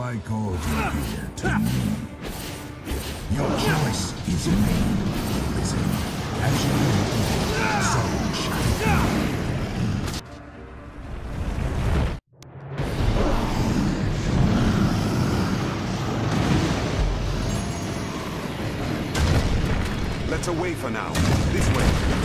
I called you here to me. Your choice is made, Blizzard. As you will, so shall it be. Let's away for now. This way.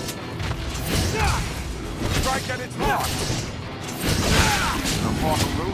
Strike at its mark. The form of